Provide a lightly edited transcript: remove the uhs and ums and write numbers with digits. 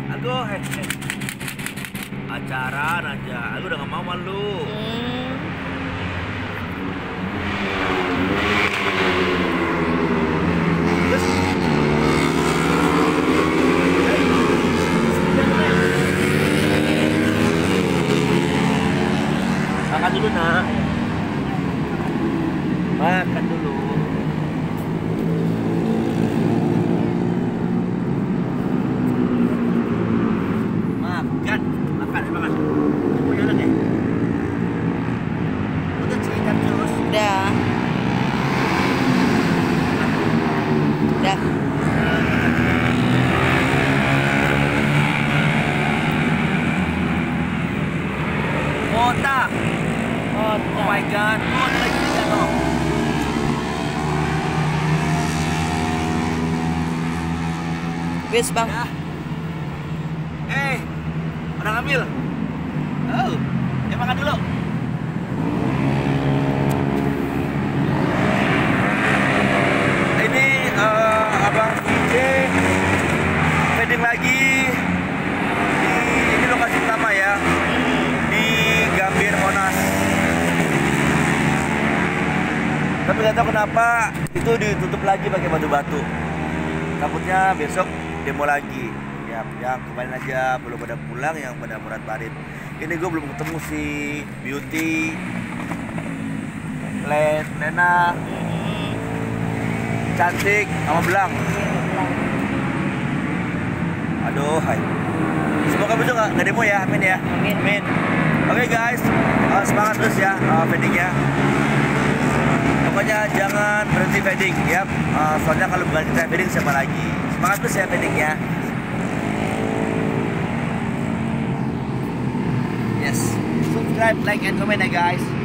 Aku acaraan aja. Aku udah gak mau malu. Makan dulu nak. Makan dulu. Makan, makan. Punya anak ya? Udah cerita terus. Udah. Udah. Kota. Oh, Oh my god. Oh, ada lagi di sana. Wis bang. Ya. Orang ngambil. Oh, ya makan dulu. Ini abang DJ wedding lagi di ini lokasi pertama ya, di Gambir Monas. Tapi nggak tahu kenapa itu ditutup lagi pakai batu-batu. Takutnya besok demo lagi. Ya, yang kemarin aja belum pada pulang, yang pada Murad Barit. Ini gue belum ketemu si Beauty, Lena, Cantik, sama Belang. Aduh, hai. Semoga besok nggak demo ya, amin ya. Amin. Oke guys, semangat terus ya weddingnya. Pokoknya jangan berhenti wedding ya. Soalnya kalau bukan kita wedding siapa lagi? Semangat terus ya weddingnya. Yes, subscribe, like, and comment ya guys.